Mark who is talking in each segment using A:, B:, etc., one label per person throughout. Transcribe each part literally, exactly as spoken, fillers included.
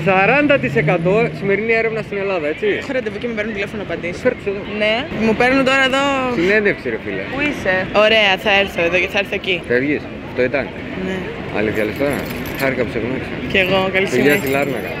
A: σαράντα τοις εκατό σημερινή έρευνα στην Ελλάδα, έτσι.
B: Έχω ραντεβού και με παίρνουν τηλέφωνο να απαντήσω.
A: Φέρτε εδώ.
B: Ναι, μου παίρνουν τώρα εδώ.
A: Συνέντευξη, ρε φίλε.
B: Πού είσαι? Ωραία, θα έρθω εδώ και θα έρθω εκεί.
A: Φεύγεις, αυτό ήταν.
B: Ναι.
A: Αλήθεια λες τώρα. Χάρηκα που σε γνώρισα.
B: Κι εγώ, καλή
A: Φιλιά
B: συνέχεια.
A: στη Λάρνακα.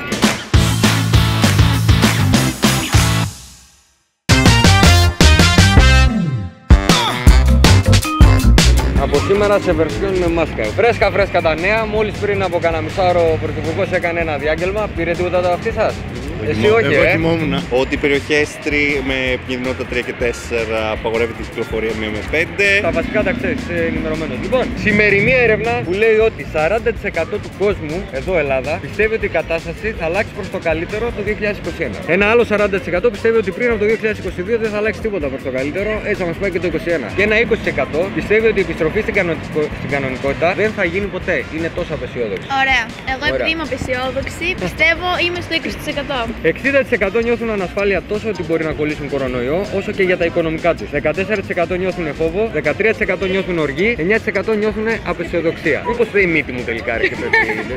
A: Από σήμερα σε version με μάσκα. Φρέσκα φρέσκα τα νέα. Μόλις πριν από κανένα μισάωρο ο Πρωθυπουργός έκανε ένα διάγγελμα. Πήρε τίποτα το αυτί σας? Εσύ όχι,
C: εγώ
A: ε?
C: θυμόμουν ότι οι περιοχές με επικινδυνότητα τρία και τέσσερα απαγορεύεται η κυκλοφορία μία με πέντε.
A: Τα βασικά τα ξέρεις, είσαι ενημερωμένος. Λοιπόν, σημερινή έρευνα που λέει ότι σαράντα τοις εκατό του κόσμου, εδώ Ελλάδα, πιστεύει ότι η κατάσταση θα αλλάξει προς το καλύτερο το δύο χιλιάδες είκοσι ένα. Ένα άλλο σαράντα τοις εκατό πιστεύει ότι πριν από το δύο χιλιάδες είκοσι δύο δεν θα αλλάξει τίποτα προς το καλύτερο, έτσι θα μας πάει και το είκοσι ένα. Και ένα είκοσι τοις εκατό πιστεύει ότι η επιστροφή στην, κανονικο... στην κανονικότητα δεν θα γίνει ποτέ. Είναι τόσο απεσιόδοξη.
D: Ωραία. Εγώ
A: Ωραία.
D: επειδή είμαι απεσιόδοξη, πιστεύω είμαι στο είκοσι τοις εκατό.
A: εξήντα τοις εκατό νιώθουν ανασφάλεια τόσο ότι μπορεί να κολλήσουν κορονοϊό, όσο και για τα οικονομικά τους. δεκατέσσερα τοις εκατό νιώθουν φόβο, δεκατρία τοις εκατό νιώθουν οργή, εννιά τοις εκατό νιώθουν απεσιοδοξία. Μήπως δεν η μύτη μου τελικά ρε και πρέπει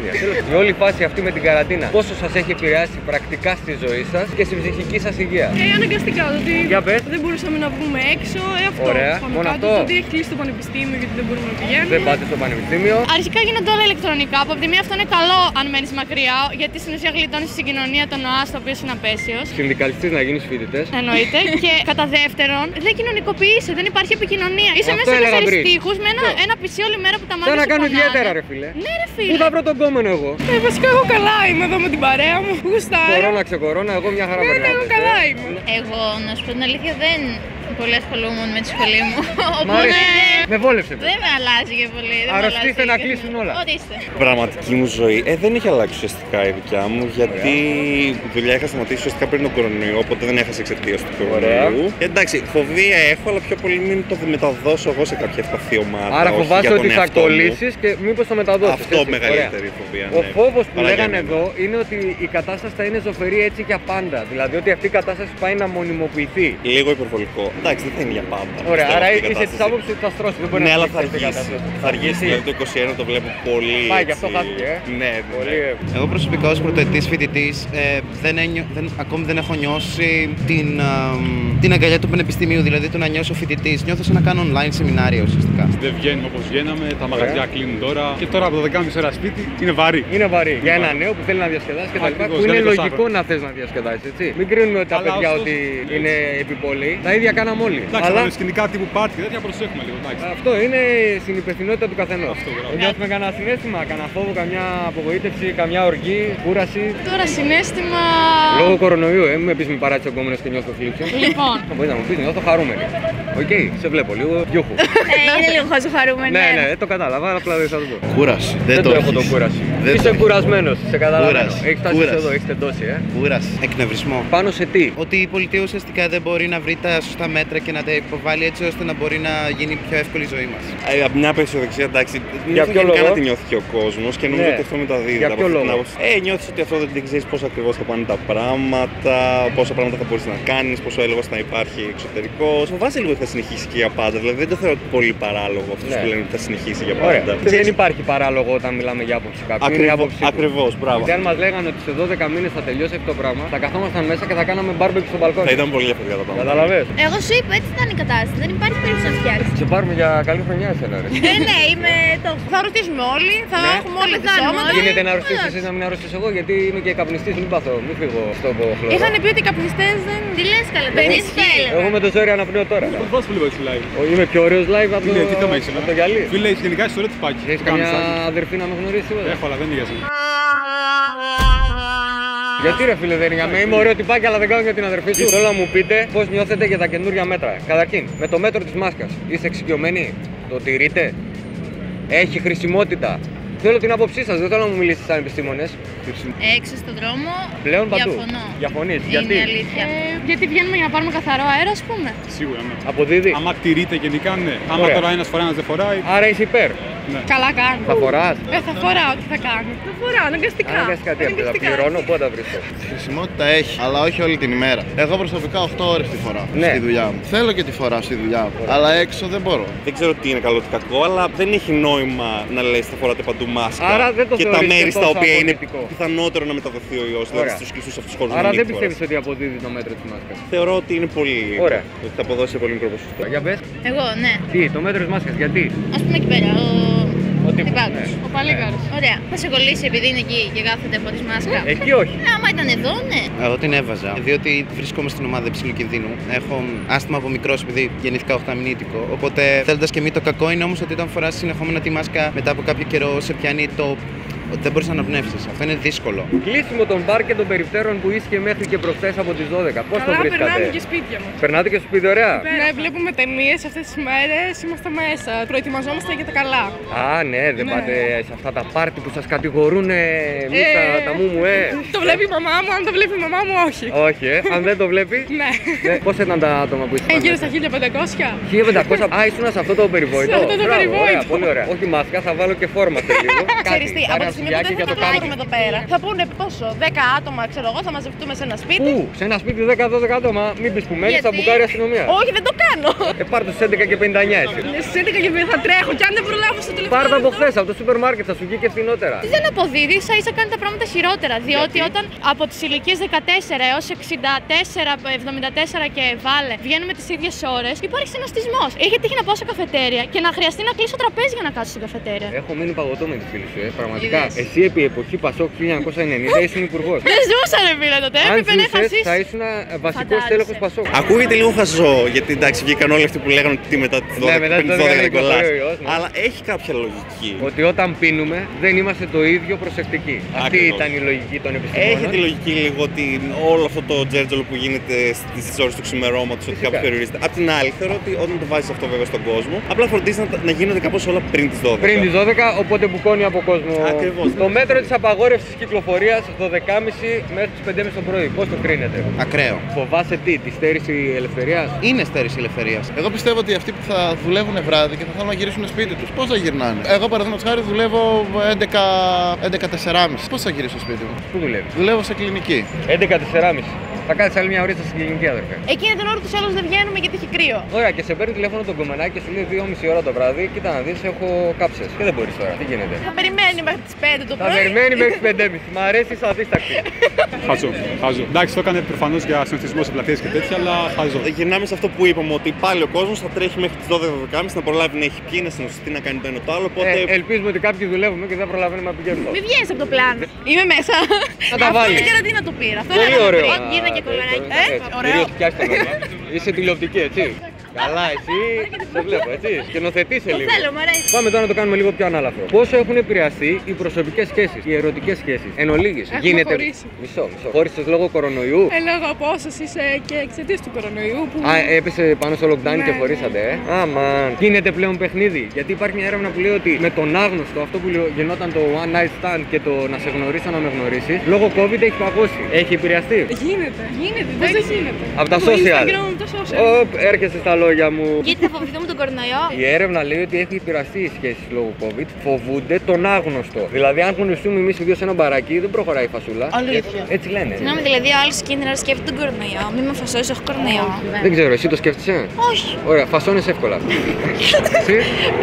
A: η όλη φάση αυτή με την καραντίνα, πόσο σας έχει επηρεάσει πρακτικά στη ζωή σας και στην ψυχική σας υγεία?
E: Ε, αναγκαστικά, ότι
A: Για πες.
E: δεν μπορούσαμε να βγούμε έξω, ε, αυτό.
A: Ωραία,
E: Πάμε
A: μόνο
E: κάτω,
A: αυτό.
E: το ότι έχει κλείσει το πανεπιστήμιο γιατί δεν μπορούμε να πηγαίνουμε.
A: Δεν πάτε στο πανεπιστήμιο.
F: Αρχικά γίνονται όλα ηλεκτρονικά. Από τη μία αυτό είναι καλό αν μένεις μακριά, γιατί στην ουσία γλιτώνεις τη συγκοινωνία των ΟΑΣ, το οποίο είναι απέσιος.
A: Συνδικαλιστής να γίνεις φοιτητές.
F: Εννοείται. Και κατά δεύτερον, δεν κοινωνικοποιείσαι, δεν υπάρχει επικοινωνία. Είσαι
A: Αυτό
F: μέσα σε
A: έλεγα
F: τέσσερις
A: πριν.
F: τοίχους με ένα, ένα πισί όλη μέρα που τα μάτια
A: Θέλω να
F: σου
A: κάνω
F: πονάνε.
A: ιδιαίτερα ρε φίλε.
F: Ναι, ρε
A: Πού
F: φίλε.
A: θα βρω τον κόμενο εγώ?
E: Ε, βασικά εγώ καλά είμαι εδώ με την παρέα μου. Γουστάρω.
A: Κορώνα ξεκορώνα, εγώ μια χαρά
E: Ναι, ναι,
A: περνάω.
E: εγώ καλά είμαι.
D: Εγώ, να σου πω την αλήθεια, δεν πολύ ασχολούμαι με τη σχολή μου.
A: Μ' αρέσει. Με βόλεψε.
D: Δεν με αλλάζει και πολύ. δεν με
A: Αρρωστήστε
D: αλλάζει
A: να
D: και-
A: κλείσουν όλα.
D: Ορίστε.
C: Πραγματική μου ζωή ε, δεν είχε αλλάξει ουσιαστικά η δικιά μου, γιατί η δουλειά είχα σταματήσει ουσιαστικά πριν τον κορονοϊό, οπότε δεν έχασα εξαιτία του κορονοϊού. Και εντάξει, φοβία έχω, αλλά πιο πολύ μην το μεταδώσω εγώ σε κάποια ευπαθή ομάδα.
A: Άρα
C: όχι
A: φοβάσαι
C: για τον
A: ότι θα
C: εαυτό μου.
A: κολλήσεις και μήπως το μεταδώσεις.
C: Αυτό
A: έτσι.
C: μεγαλύτερη
A: Ωραία.
C: φοβία.
A: Ο
C: ναι.
A: φόβος που
C: Παρά
A: λέγανε
C: για μένα.
A: εδώ είναι ότι η κατάσταση θα είναι ζωφερή έτσι για πάντα. Δηλαδή ότι αυτή η κατάσταση πάει να μονιμοποιηθεί.
C: Λίγο υπερβολικό. Εντάξει, δεν θα είναι για πάντα.
A: Ωραία,
C: πιστεύω,
A: άρα
C: αυτή η
A: είσαι τη
C: κατάσταση.
A: άποψη ότι θα στρώσει. Δεν μπορεί
C: Ναι,
A: να
C: αλλά θα
A: στηρίξει αυτή η
C: αργήσει.
A: κατάσταση.
C: Θα αργήσει, δηλαδή το είκοσι ένα το βλέπω πολύ.
A: Πάει, γι' αυτό
C: έτσι.
A: χάθηκε, ε.
C: Ναι,
A: Πολύ.
C: ναι.
A: ε.
G: Εγώ προσωπικά ως πρωτοετής φοιτητής ε, δεν ένιω, δεν, ακόμη δεν έχω νιώσει την, α, την αγκαλιά του πανεπιστημίου, δηλαδή το να νιώσω φοιτητής. Νιώθω σαν να κάνω online σεμινάρια ουσιαστικά.
H: Δεν βγαίνουμε όπως βγαίναμε, τα μαγαζιά κλείνουν τώρα και τώρα από το δεκάμιση ώρα σπίτι είναι βαρύ.
A: Είναι βαρύ. Για ένα νέο που θέλει να διασκεδάσει και τα λοιπά.
H: Ακριβώς,
A: Που είναι
H: για είκοσι
A: λογικό να θες να διασκεδάσεις, έτσι. Μην κρίνουμε τα
H: Αλλά
A: παιδιά
H: ωστόσο,
A: ότι
H: έτσι.
A: είναι επιπολαιοί. Τα ίδια κάναμε όλοι.
H: Εντάξει,
A: Αλλά
H: αλλά σκηνικά τύπου πάρτι και τέτοια προσέχουμε λίγο. Εντάξει.
A: αυτό είναι στην υπευθυνότητα του καθενός.
H: Αυτό, μπράβο.
A: Δεν νιώθουμε κανένα συνέστημα, κανένα φόβο, καμιά απογοήτευση, καμιά οργή, κούραση.
F: Τώρα συνέστημα.
A: Λόγω κορονοϊού, ε, μην με πεις μη παράτησε ο κόμενος και νιώθω θλίψη.
F: Λοιπόν.
A: Μπορεί να μου πεις νιώθω χαρούμενη. Οκ, σε βλέπω λίγο γιούχου.
D: Ε, είναι λίγο χαζοχαρούμενο.
A: Ναι, ναι, το κατάλαβα, απλά δεν θα το πω.
G: Κούραση.
A: Δεν το έχω
G: έχεις.
A: το κούραση.
G: Δεν το
A: Είσαι
G: έχεις.
A: κουρασμένος, σε καταλαβαίνω.
G: Κούραση.
A: Έχεις φτάσει
G: Κούραση.
A: εδώ, έχεις τεντώσει, ε.
G: Κούραση. Εκνευρισμό.
A: Πάνω σε τι?
G: Ότι η πολιτεία ουσιαστικά δεν μπορεί να βρει τα σωστά μέτρα και να τα υποβάλει έτσι ώστε να μπορεί να γίνει πιο εύκολη η ζωή μας.
C: Ε, από μια απεσιοδοξία, εντάξει,
A: Για
C: νιώθω
A: ποιο
C: γενικά
A: λόγο?
C: να τη νιώθει και ο κόσμος και νομίζω
A: Ναι.
C: ότι αυτό μεταδίδει.
A: Για
C: από
A: ποιο
C: αυτή την
A: λόγο?
C: άποψη. Ε, νιώθεις ότι αυτό δεν ξέρεις πώς ακριβώς θα πάνε τα πράγματα, πόσα πράγματα θα μπορείς να κάνεις, πόσο έλεγχος θα υπάρχει εξωτερικός. Φοβάσαι λίγο ότι θα συνεχίσει και για πάντα. Δηλαδή δεν το θεωρώ πολύ παράλογο αυτούς
A: Ναι.
C: που λένε ότι θα συνεχίσει για
A: Ωραία.
C: πάντα.
A: Δεν υπάρχει παράλογο όταν μιλάμε για άποψη κάποιου. Είναι η
C: Ακριβώς,
A: άποψή του.
C: ακριβώς, μπράβο.
A: Γιατί αν μας λέγανε ότι σε δώδεκα μήνες θα τελειώσει αυτό το πράγμα, θα καθόμασταν μέσα και θα κάναμε μπάρμπεκι στο μπαλκόνι.
C: Θα ήταν πολύ διαφορετικά τα πράγματα.
A: Καταλαβες.
D: Εγώ σου είπα, έτσι ήταν η κατάσταση. Δεν υπάρχει περίπτωση να φτιάξει.
A: Σε πάρουμε για καλή χρονιά εσένα, ρε.
D: Ε, ναι, είμαι το.
F: Θα ρωτήσουμε όλοι, θα
A: Ναι.
F: έχουμε όλοι
D: Θα
F: τα
D: πεθάνουμε
F: σώματα.
D: όλοι.
A: Γίνεται να αρρωστήσεις εσύ, να μην αρρωστήσω εγώ, γιατί είμαι και καπνιστής, μην πάθω, μην φύγω στο χλωρό.
F: Είχαν πει ότι οι καπνιστές δεν.
D: Τι λες καλά, δεν ισχύει.
A: Εγώ με το ζόρι αναπνέω τώρα.
H: Πώς που λίγο έτσι live.
A: Ο- Είμαι πιο ωραίος live από
H: Τι λέει, τι
A: το,
H: θέμα έχεις,
A: από το γυαλί.
H: Φίλε, έχεις γενικά ιστορία του πάκι.
A: Έχεις καμιά αδερφή να με γνωρίσει τίποτα?
H: Έχω, αλλά δεν είναι για σένα.
A: Γιατί ρε φίλε δεν είναι για μένα, είμαι ωραίο τυπάκι αλλά δεν κάνω για την αδερφή σου. Θέλω να μου πείτε πώς νιώθετε για τα καινούργια μέτρα. Καταρχήν, με το μέτρο της μάσκας, είστε εξοικειωμένοι, το τηρείτε, έχει χρησιμότητα. Θέλω την άποψή σας, δεν θέλω να μου μιλήσετε σαν επιστήμονες.
D: Έξω στον δρόμο.
A: Πλέον παντού.
D: Διαφωνώ.
A: Διαφωνείς.
D: Είναι
A: Γιατί?
D: αλήθεια.
F: Ε, γιατί βγαίνουμε για να πάρουμε καθαρό αέρα, ας πούμε.
H: Σίγουρα, ναι.
A: Αποδίδει.
H: Άμα τηρείται γενικά, ναι. Άμα
A: Ωραία.
H: τώρα ένας φοράει, ένας δεν φοράει.
A: Άρα είσαι υπέρ.
H: Ναι.
F: Καλά κάνω.
A: Θα φοράς.
F: Ε, θα φοράω, τι θα κάνω.
E: Θα φοράω, αναγκαστικά.
A: Αναγκαστικά τι αυτό, θα πληρώνω, πού θα τα βρίσκω.
G: Χρησιμότητα έχει, αλλά όχι όλη την ημέρα. Εγώ προσωπικά οκτώ ώρες τη φοράω
A: Ναι.
G: στη δουλειά μου. Θέλω και τη φοράω στη δουλειά μου, αλλά έξω δεν μπορώ.
C: Δεν ξέρω τι είναι καλό ή κακό, αλλά δεν έχει νόημα να λες θα φοράτε παντού μάσκα
A: Άρα δεν το
C: και τα
A: θεωρείς
C: μέρη
A: και
C: στα
A: τόσο
C: οποία είναι
A: αποδεικτικό.
C: πιθανότερο να μεταδοθεί ο ιός, δηλαδή στους κλειστούς αυτούς χώρους.
A: Άρα δεν πιστεύεις ότι αποδίδει το μέτρο της μάσκας?
C: Θεωρώ ότι είναι πολύ.
A: Ωραία.
C: Ότι θα αποδώσει σε πολύ μικρό ποσοστό.
A: Για πες.
D: Εγώ, ναι.
A: Τι, το μέτρο της μάσκας, γιατί?
D: Ας πούμε εκεί πέρα, ο...
A: Ο τύπος,
D: Τυπάκος.
A: ναι.
F: Ο Παλίγαρος.
D: Ωραία. Θα σε κολλήσει επειδή είναι εκεί και κάθεται από τη μάσκα.
A: Εκεί όχι.
D: Ε, άμα ήταν εδώ, ναι.
G: Εγώ την έβαζα, διότι βρίσκομαι στην ομάδα υψηλού κινδύνου. Έχω άσθμα από μικρός, επειδή γεννήθηκα οχταμινήτικο. Οπότε θέλοντας και μη το κακό είναι όμως ότι όταν φοράς συνεχόμενα τη μάσκα μετά από κάποιο καιρό σε πιάνει το. Ότι δεν μπορείς να αναπνεύσεις. Αυτό είναι δύσκολο.
A: Κλείσιμο των μπαρ και των περιπτέρων που ίσχυε μέχρι και προχθές από τις δώδεκα. Πώς το
E: Καλά, περνάμε
A: βρίσκατε?
E: και σπίτια μας.
A: Περνάτε και στο σπίτι, ωραία.
E: Ναι, βλέπουμε ταινίες αυτές τις μέρες, είμαστε μέσα. Προετοιμαζόμαστε για τα καλά.
A: Α, ναι, δεν
E: Ναι.
A: πάτε σε αυτά τα πάρτι που σας κατηγορούν εμείς τα, τα μου μου, ε.
E: Το βλέπει η μαμά μου, αν το βλέπει η μαμά μου, όχι.
A: Όχι, ε. Αν δεν το βλέπει.
E: Ναι.
A: Ναι. Πώς ήταν τα άτομα που
E: Ε,
A: ήσασταν?
E: γύρω στα χίλια πεντακόσια.
A: χίλια πεντακόσια. Α, ήσουν σε αυτό το περιβόητο.
E: Σε αυτό το
A: Μπράβο,
E: περιβόητο.
A: Ωραία, πολύ ωραία. Όχι μάσκα, θα βάλω και φόρμα σε λίγο.
B: Ξέρεις τι, από τη στιγμή που δεν θα
A: το
B: τα κάνουμε εδώ πέρα, θα πούνε πόσο, δέκα άτομα, ξέρω εγώ, θα μαζευτούμε σε ένα σπίτι.
A: Πού, σε ένα σπίτι δέκα δώδεκα άτομα, μην πεις που μένεις, θα
D: Γιατί?
A: μπουκάρει η αστυνομία.
B: Όχι, δεν το κάνω.
A: Ε, πάρ' το στις έντεκα και πενήντα εννιά εσύ.
E: Στις έντεκα και θα τρέχω και αν δεν προλάβω στο τελευταίο.
A: Πάρ' το από χθες, από το σούπερ μάρκετ, θα σου βγει και φθηνότερα.
F: Δεν αποδίδει, ίσα ίσα κάνει τα πράγματα χειρότερα. Διότι
A: Γιατί?
F: όταν από τις ηλικίες δεκατέσσερα έως εξήντα τέσσερα, εβδομήντα τέσσερα και βάλε βγαίνουμε τις ίδιες ώρες, υπάρχει συναστισμός. Είχε τύχει να πάω σε καφετέρια και να χρειαστεί να κλείσω τραπέζι για να κάτσω στην καφετέρια.
A: Έχω μείνει παγωτό με τη φίλη σου, ε, πραγματικά.
D: Είδες.
A: Εσύ επί εποχή Πασόκ χίλια εννιακόσια ενενήντα ήσουν υπουργός.
F: Δεν ζούσα ρε φίλε τότε,
A: Αν
F: έπρεπε να είχα
A: ζούσες,
F: ζήσει.
A: θα ήσουν βασικός
F: Φαντάζεσαι.
A: τέλεχος Πασόκ.
C: Ακούγεται λίγο χαζό, γιατί εντάξει βγήκαν όλοι αυτοί που λέγανε ότι μετά τις δώδεκα,
A: μετά τις
C: πριν τις
A: δώδεκα
C: δώδεκα δεν κολλάς.
A: κυκλοφορεί ο ιός, ναι.
C: Αλλά έχει κάποια λογική.
A: Ότι όταν πίνουμε δεν είμαστε το ίδιο προσεκτικοί. Αυτή
C: Ακριβώς.
A: ήταν η λογική των επιστημόνων.
C: Έχει τη λογική λίγο ότι όλο αυτό το τζέρτζολο που γίνεται στις ώρες του ξημερώματος, ότι
A: Φυσικά.
C: κάποιος περιορίζεται. Απ' την άλλη, θεωρώ ότι όταν το βάζεις αυτό βέβαια στον κόσμο, απλά φροντίζει να, να γίνονται κάπως όλα πριν τις δώδεκα.
A: Πριν τις δώδεκα, οπότε μπουκώνει από κόσμο.
C: Ακριβώς.
A: Το μέτρο της απαγόρευσης κυκλοφορίας δώδεκα και μισή μέχρι τις πέντε και μισή το πρωί. Πώς το κρίνετε?
G: Ακραίο.
A: Φοβάσαι τι, τη στέρηση ελευθερίας?
G: Είναι στέρηση ελευθερίας.
I: Εγώ πιστεύω ότι αυτοί που θα δουλεύουν βράδυ και θα θέλουν να γυρίσουν σπίτι τους, πώς θα γυρνάνε? Εγώ παραδείγματος χάρη δουλεύω έντεκα, έντεκα τέσσερα και μισή. Πώς θα γυρίσω σπίτι μου?
A: Πού δουλεύεις?
I: Δουλεύω σε κλινική.
A: έντεκα τέσσερα και μισή. Θα κάτσεις άλλη μια ωρίτσα στην κλινική, αδερφέ.
B: Εκείνη την ώρα τους άλλους δεν βγαίνουμε γιατί έχει κρύο.
A: Ωραία, και σε παίρνει τηλέφωνο τον κομμενάκι και σου λέει δύο και μισή ώρα το βράδυ. Κοίτα να δεις, έχω κάψες. Και δεν μπορείς τώρα, τι γίνεται?
B: Θα περιμένει μέχρι τις πέντε το
A: Θα
B: πρωί.
A: περιμένει μέχρι τις πέντε και μισή. Μ' αρέσει σαν αδίστακτη.
H: Χαζό, χαζό. Εντάξει, το έκανε προφανώς για συνηθισμό σε πλατείες και τέτοια, αλλά χαζό.
C: Γυρνάμε σε αυτό που είπαμε, ότι πάλι ο κόσμος θα τρέχει μέχρι τις δώδεκα και μισή να προλάβει να έχει πιει, να συνοστεί, να κάνει το ένα το άλλο. Οπότε
A: Ε, ελπίζουμε ότι κάποιοι δουλεύουμε και δεν προλαβαίνουμε να πηγαίνουμε.
B: Μην βγαίνεις από το πλάνο. Είμαι μέσα.
A: Να τα
B: Αυτό
A: βάλεις.
B: είναι καραντίνα το πήρα. Αυτό
A: Πολύ
B: έλεγα
A: ωραίο.
B: πριν. Γίνα και κολαράκι. Ε, ωραίο.
A: Κυρίως πιάσει το νόημα. Είσαι τηλεοπτική, έτσι. Καλά, εσύ σε βλέπω, έτσι. Σκηνοθετήσε
B: Το
A: λίγο.
B: θέλω, μ' αρέσει.
A: Πάμε τώρα να το κάνουμε λίγο πιο ανάλαφρο. Πόσο έχουν επηρεαστεί οι προσωπικές σχέσεις, οι ερωτικές σχέσεις? Εν ολίγης,
E: Έχουμε
A: γίνεται.
E: χωρίσει.
A: Μισό, μισό. Χώρισες λόγω κορονοϊού.
E: Ε, λόγω απόστασης ε, και εξαιτίας του κορονοϊού που.
A: Α, έπεσε πάνω στο lockdown
E: Ναι,
A: και
E: ναι.
A: χωρίσατε, ε. Αμαν. Γίνεται πλέον παιχνίδι. Γιατί υπάρχει μια έρευνα που λέει ότι με τον άγνωστο, αυτό που γινόταν το one night stand και το να σε γνωρίσω να με γνωρίσει, λόγω COVID έχει παγώσει. Έχει επηρεαστεί.
E: Γίνεται, γίνεται, πώς δεν γίνεται.
A: Από τα
E: Το
A: social.
E: Instagram, το social.
A: Οπ, έρχεσαι στα λόγια μου.
D: Γιατί θα φοβηθούμε τον κορονοϊό.
A: Η έρευνα λέει ότι έχει επηρεαστεί οι σχέσεις λόγω COVID. Φοβούνται τον άγνωστο. Δηλαδή, αν γνωριστούμε εμείς οι δύο σε ένα μπαράκι, δεν προχωράει η φασούλα.
B: Αλήθεια.
A: Έτσι, έτσι λένε.
D: Συγγνώμη, δηλαδή ο άλλος κίνδυνο να σκέφτεται τον κορονοϊό. Μην με φασώσει, έχω κορονοϊό.
A: Δεν ξέρω, εσύ το σκέφτεσαι?
D: Όχι.
A: Ωραία, φασώνες εύκολα. Εσύ?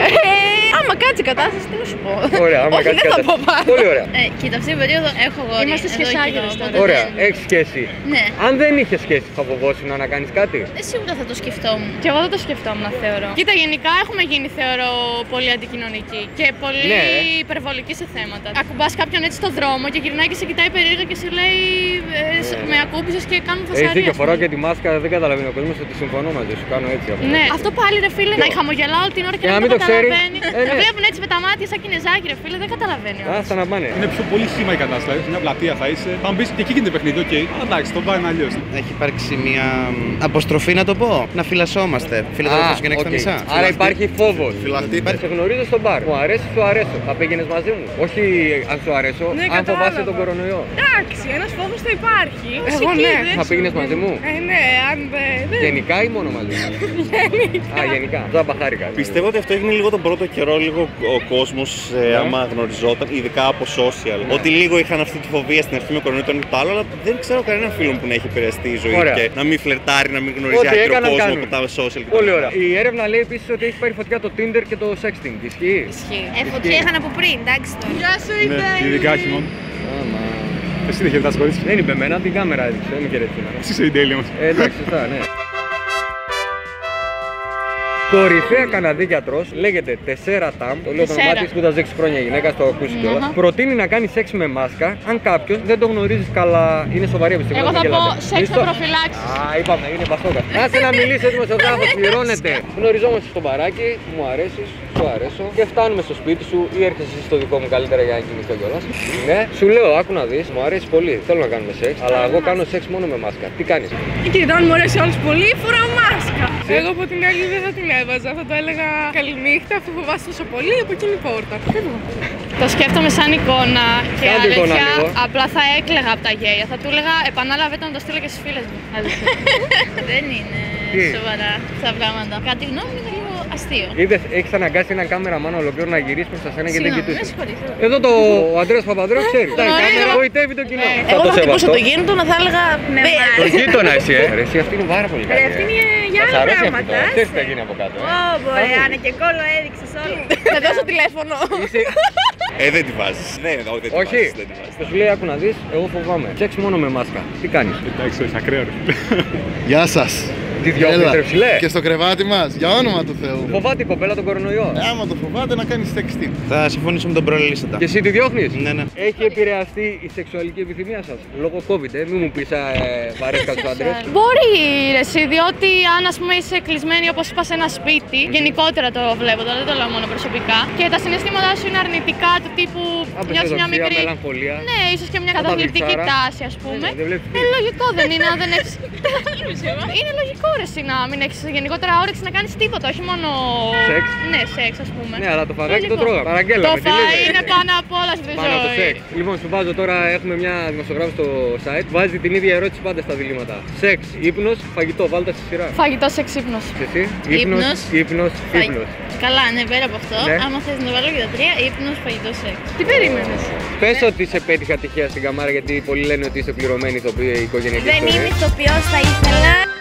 B: Ε, άμα κάτσει η κατάσταση, τι να σου πω.
A: Ωραία, άμα
B: Όχι,
A: κάτσει
B: δεν θα
A: κάτι.
B: πω πάλι.
A: Πολύ ωραία.
D: Ε, κοίτα, αυτή την περίοδο έχω γόρι.
F: Είμαστε
D: εδώ
F: σχεσάγερες
D: και
F: τότε.
D: εδώ,
A: Ωραία,
D: οπότε
A: έχει σχέση.
D: Ναι.
A: Αν δεν είχε σχέση, θα φοβόσουν να κάνει κάτι?
D: Ε, σίγουρα θα το σκεφτόμουν.
F: Και εγώ δεν το σκεφτόμουν, θεωρώ. Κοίτα, γενικά έχουμε γίνει, θεωρώ, πολύ αντικοινωνικοί και πολύ
A: Ναι.
F: υπερβολικοί σε θέματα. Ακουμπά κάποιον έτσι στον δρόμο και γυρνάει και σε κοιτάει περίεργα και σε λέει ε, σ- με ακούμπησες και κάνουν φασαρία.
A: Έχει δίκιο,
F: ας
A: φοράω
F: πούμε.
A: και τη μάσκα, δεν καταλαβαίνει ο κόσμο ότι συμφωνώ μαζί σου. Κάνω έτσι από
F: Ναι, αυτό πάλι ρε φίλε,
A: Ποιο?
F: να χαμογελάω την ώρα και,
A: Και
F: να
A: να
F: μην
A: μην
F: το
A: το ξέρει.
F: καταλαβαίνει.
A: Ε, ναι.
F: Να βλέπουν έτσι με τα μάτια σαν κινεζάκι ρε φίλε, δεν καταλαβαίνει. ο άλλος.
A: Άστα να πάνε.
H: Είναι πιο πολύ χύμα η κατάσταση. Σε μια πλατεία θα είσαι. Θα μου πει και εκεί γίνεται παιχνίδι, οκ. Αλλά εντάξει, το πάει αλλιώ.
G: Έχει υπάρξει μια μ, αποστροφή, να το πω. Να φυλασσόμαστε. Φιλαδέλφος και να
A: οκ.
G: στα μισά.
A: Άρα υπάρχει φόβο.
I: Φυλαχτείτε.
A: Σε γνωρίζω στο μπαρ. Μου αρέσει, σου αρέσω. Θα πήγαινε μαζί μου. Όχι αν σου αρέσω,
E: Ναι,
A: αν
E: κατάλαβα.
A: φοβάσαι τον κορονοϊό.
E: Εντάξει, ένας φόβος θα υπάρχει.
B: Εγώ
E: Εκεί
B: ναι.
E: δεν
A: Θα
E: σου-
A: πήγαινες μαζί μου?
E: Ε, ναι, αν δεν. δεν-
A: Γενικά ή μόνο μαζί μου? Α, γενικά. Ζάμπα χάρηκα.
C: πιστεύω ότι αυτό έγινε λίγο τον πρώτο καιρό, λίγο λίγο ο κόσμος ε, άμα γνωριζόταν, ειδικά από social. Ναι. Ότι λίγο είχαν αυτή τη φοβία στην αρχή με κορονοϊό τον το άλλο, αλλά δεν ξέρω κανένα φίλο που να έχει επηρεαστεί η ζωή. Ωραία. Και να μην φλερτάρει, να μην γνωρίζει άκυρο κόσμο από τα social.
A: Πολύ ωραία. Η έρευνα λέει επίσης ότι έχει πάρει φωτιά το Tinder και το sexting. Ισχύει?
D: Ισχύει. Ε, φωτιά είχαν από πριν, εντάξει τώρα.
E: Γεια σου, Ιδέη.
H: Ειδικά χειμώνα. Εσύ δεν χαιρετάς κορίτσι.
A: Δεν είπε εμένα, την κάμερα έδειξε, δεν με χαιρετήσει.
H: Εσύ είσαι η τέλεια μας.
A: Ε, εντάξει, σωστά, ναι. Κορυφαία Καναδή γιατρός, λέγεται Τεσέρα Ταμ, το λέω το όνομά της, σπούδασε έξι χρόνια γυναίκα, το ακούσει κιόλας. Προτείνει να κάνει σεξ με μάσκα, αν κάποιος δεν το γνωρίζεις καλά, είναι σοβαρή επιστήμη.
F: Εγώ θα πω σεξ με προφυλάξεις.
A: Α, είπαμε, είναι μπαστόκα. Άσε να μιλήσει ο δημοσιογράφος, πληρώνεται. Γνωριζόμαστε στο μπαράκι, μου αρέσεις, σου αρέσω και φτάνουμε στο σπίτι σου ή έρχεσαι στο δικό μου καλύτερα για να κοιμηθώ κιόλας. Ναι, σου λέω, άκου να δεις, μου αρέσει πολύ, θέλω να κάνουμε σεξ, αλλά εγώ κάνω σεξ μόνο με μάσκα. Τι κάνεις?
E: Κοίτα, αν μου αρέσει όλους πολύ, φοράω μάσκα. Εγώ από την άλλη δεν θα την έβαζα, θα το έλεγα καληνύχτα, αφού φοβάσαι τόσο πολύ, από εκείνη η πόρτα.
F: Το σκέφτομαι σαν εικόνα και
A: Κάντε εικόνα
F: αλήθεια,
A: λίγο.
F: απλά θα έκλαιγα από τα γέλια. Θα του έλεγα επανάλαβε το να το στείλω και στις φίλες μου.
D: Δεν είναι σοβαρά αυτά τα πράγματα. Κατά τη γνώμη μου είναι λίγο αστείο.
A: Είδες, έχεις αναγκάσει έναν κάμεραμαν ολόκληρο να γυρίσει προς τα σένα και δεν
D: Συγγνώμη, με
A: κοιτούσε.
D: συγχωρείτε.
A: Εδώ το ο Ανδρέας Παπανδρέου ξέρει. Τα κάμερα βοητεύει το κοινό. Θα
B: Εγώ
A: το
B: θα χτυπούσα
A: σεβαστώ.
B: το γείτονα, θα έλεγα ναι.
A: Το γείτονα εσύ, ε. Ρε, εσύ αυτή είναι πάρα πολύ καλή.
B: Ρε, αυτή είναι για
A: Μας
B: άλλα
A: αρέσει αυτή
B: πράγματα.
A: τώρα. Ξέρεις τι θα γίνει από κάτω. ε.
B: Ω, μπορεί, Άννα και κόλλο έδειξες όλο.
E: Θα δώσω τηλέφωνο.
A: Είσαι-
C: Ε, δεν τη βάζεις. Δεν, όχι, δεν τη
A: Όχι.
C: βάζεις, δεν τη βάζεις.
A: Και σου λέει, άκου να δεις, εγώ φοβάμαι. Σεξ μόνο με μάσκα. Τι κάνεις?
H: Εντάξει, όχι, ακραίο ρε.
I: Γεια σας.
A: Τι διώχνεις ρε ψηλέ?
I: Και στο κρεβάτι μας, για όνομα του Θεού.
A: Φοβάται η κοπέλα τον κορονοϊό.
I: Ε, άμα το φοβάται να κάνει sexting.
G: Θα συμφωνήσω με τον προλαλήσαντα.
A: Και εσύ τη διώχνεις?
G: Ναι, ναι.
A: Έχει επηρεαστεί η σεξουαλική επιθυμία σας λόγω COVID, ε? Μην μου πεις ε, βαρέσκα τους άντρες.
F: Μπορεί ρε εσύ, διότι αν ας πούμε είσαι κλεισμένη όπως είπα σε ένα σπίτι, γενικότερα το βλέπω, τώρα δεν το λέω μόνο προσωπικά, και τα συναισθήματά σου είναι αρνητικά του τύπου νιώσεις μια
A: Απεσιοδοξία,
F: μικρή.
A: μελαγχολία.
F: Ναι, ίσως και μια καταθλιπτική
A: Καταβληψάρα.
F: τάση ας πούμε.
A: Ναι, δεν βλέπεις
F: Είναι λογικό, δεν είναι, αν δεν έχεις. Είναι λογικό ρε εσύ να μην έχεις γενικότερα όρεξη να κάνεις τίποτα, όχι μόνο.
A: Σεξ.
F: Ναι, σεξ ας πούμε.
A: Ναι, αλλά το φαγάκι το
F: Λογικό.
A: τρώγαμε. Παραγγέλαμε.
F: Το
A: τι
F: φαΐ
A: λέτε?
F: είναι πάνω απ' όλα στη
A: Πάνω από το
F: ζωή.
A: σεξ. Λοιπόν, σου βάζω τώρα, έχουμε μια δημοσιογράφη στο site. Βάζει την ίδια ερώτηση πάντα στα διλήμματα. Σεξ, ύπνος, φαγητό. Βάλτε στη σειρά.
F: Φαγητό, σεξ, ύπνος.
A: Και εσύ, ύπνος,
D: Ύπνος.
A: ύπνος,
D: Φα-
A: ύπνος.
D: Καλά, ναι, πέρα από αυτό.
A: Ναι.
D: Άμα θες να βάλω και τα τρία, ύπνος, φαγητό, σεξ.
E: Τι περίμενες?
A: Πες ότι σε πέτυχα τυχαία στην καμάρα γιατί πολλοί λένε ότι είσαι πληρωμένη ηθοποιή οικογενειακή
B: Δεν
A: ιστορία.
B: είμαι ηθοποιός, θα ήθελα.